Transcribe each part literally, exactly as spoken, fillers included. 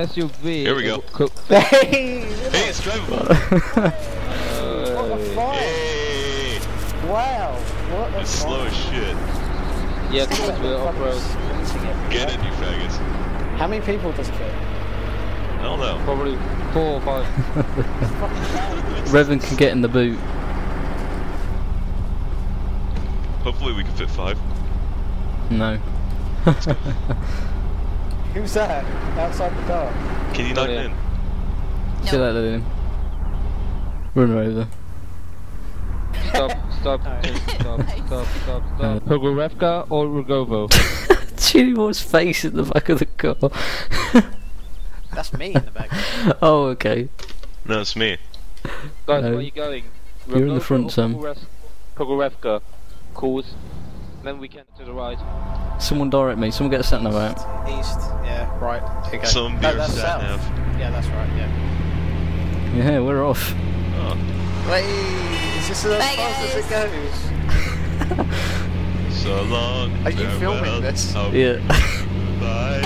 S U V. Here we go. Hey! Hey, it's drivable. What the fuck? Hey! Wow! What the It's fuck? slow as shit. Yeah, because we're off-road. Get in, you faggots. How many people does it fit? I don't know. Probably four or five. Revan can get in the boot. Hopefully we can fit five. No. Who's that? Outside the car? Can you not Oh, get yeah. in? See that Lillian? Run her over. Stop, stop, stop, stop, stop, stop, stop. Rogorevka or Rogovo? Chili's face in the back of the car. That's me in the back. Oh, okay. No, it's me. Guys, No. where are you going? You're in the Rogovo front, or Sam. Rogorev- Rogorevka. Course. Then we can to the right. Someone direct me. Someone get a sat nav out. East. Yeah, right. Here you go. Some no, beer that's sat south. nav. Yeah, that's right, yeah. Yeah, we're off. Oh. Wait, is this as Bye, fast as it goes? So long. Are you filming farewell. this? Oh, Yeah. bye.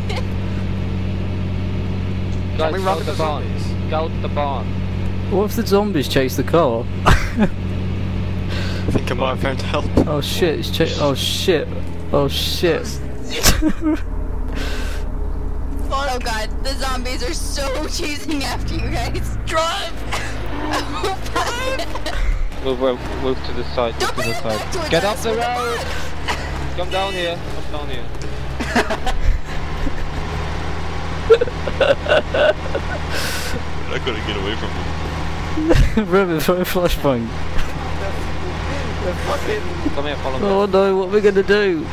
Guys, we run scout with the the barn. zombies? Scout the barn. What if the zombies chase the car? I think I might have found help. Oh shit! It's cha- Oh shit! Oh shit! Oh god, the zombies are so chasing after you guys. Drive! Move, move, move to the side. Move Don't to the bring it back side. towards Get us, off the oh my road! God. Come down here. Come down here. I couldn't get away from them. Revan, throw a flashbang. Come here, follow me. Oh no! What are we gonna do?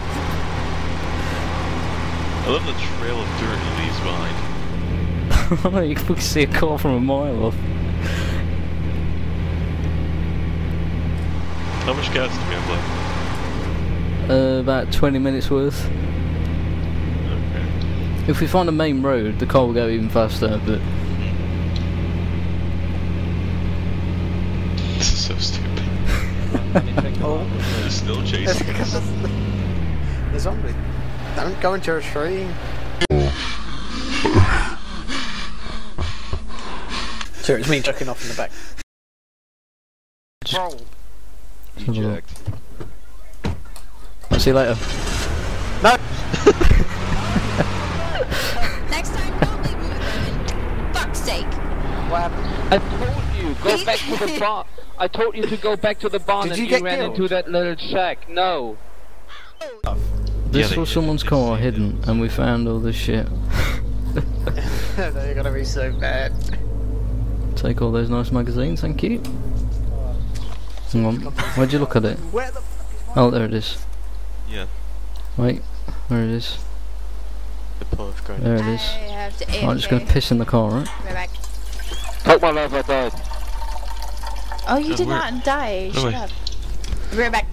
I love the trail of dirt he leaves behind. Oh, you can see a car from a mile off. How much gas do we have left? Uh, about twenty minutes worth. Okay. If we find a main road, the car will go even faster. But This is so stupid. Oh, They're still chasing us. the zombie. Don't go into a tree. So it's me chucking off in the back. Roll. Eject. I'll see you later. No! Next time, don't leave me with Roman. Fuck's sake. What happened? I told you, go back to the barn. I told you to go back to the barn Did and you you, get ran killed? into that little shack. No. This they was did, someone's they car did. hidden, and we found all this shit. They're gonna be so bad. Take all those nice magazines, thank you. Hang on, where'd you look at it? Where the Oh, there it is. Yeah. Wait, there it is. The pull's going. There it I is. have to A F K. I'm just gonna piss in the car, right? Right back. Fuck my life, I died. Oh, you Uh, did where- not die. No Shut way. up. Be right back.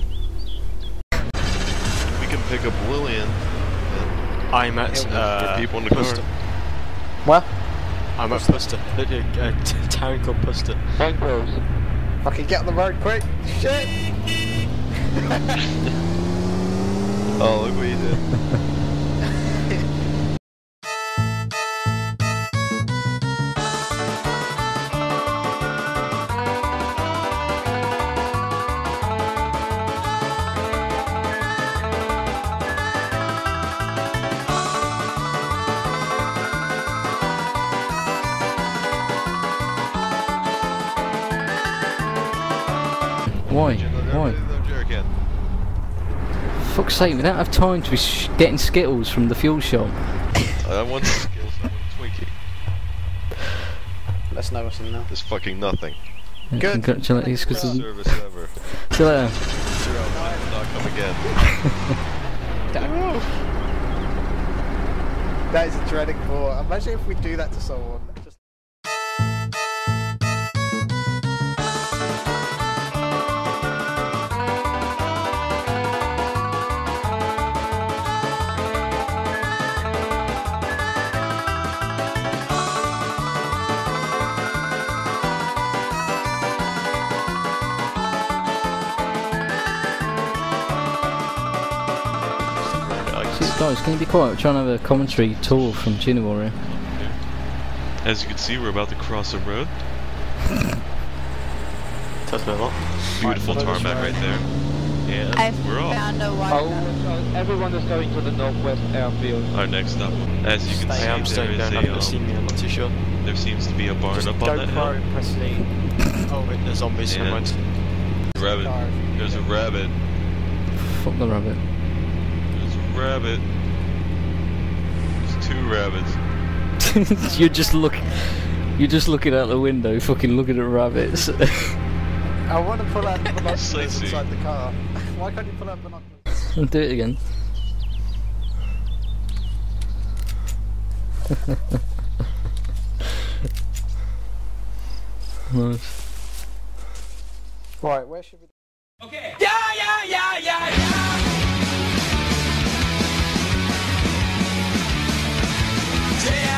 We can pick up Lillian and I'm at get uh, people in the Puster. car. What? I'm at Puster. A, a, a t- town called Puster. Bankers. Fucking get on the road quick! Shit! Oh, look what you did. Why? No, Why? no jerk in. Fuck's sake, we don't have time to be sh getting Skittles from the fuel shop. I want the skills, I want Twinkie. Let's know what's in there. There's fucking nothing. Yeah, Good. Congratulations, because Best service ever. see you later. Zero, might not come again. That is a dreading thought. Imagine if we do that to someone. Just Guys, can you be quiet? We're trying to have a commentary tour from Tuna Warrior. As you can see, we're about to cross a road. Tells me a lot. Beautiful Right, tarmac right there. And I we're off. found a Oh, water. uh, everyone is going to the northwest airfield. Our next stop, as you can I am see, there staying is there, a, I've never seen um, me, I'm not too sure. there seems to be a barn Just up go on that pro, hill. press C. Oh wait, there's zombies, never mind. Rabbit. There's a rabbit. Fuck the rabbit. There's a rabbit. There's two rabbits. You're just look. You're just looking out the window, fucking looking at rabbits. I want to pull out the binoculars Sightseeing. inside the car. Why can't you pull out binoculars? And do it again. Nice. Right, where should we... Okay. Yeah, yeah, yeah, yeah, yeah. Yeah.